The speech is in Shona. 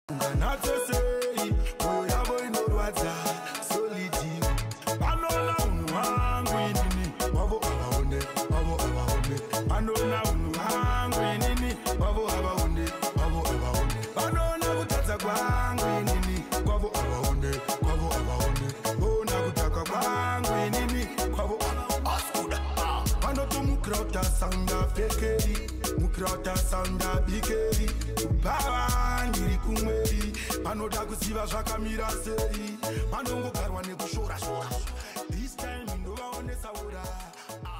Unganatosei, moyo yavo inorwadza solidi. Vanona unhu wangu inini, wavo havaone, wavo havaone. Vanona unhu wangu inini, wavo havaone, wavo havaone. Vanona kutadza kwangu inini, kwavo havaone, kwavo havaone. Vona kutaka kwangu inini, kwavo askuda. Vanoto mukrota sanga pekeri, mukrota sanga bikeri. Baba ndiri kumweri, vanoda kuziva zvakamira sei. Vanongogarwa nekushora shora. This time ndovaonesa ura.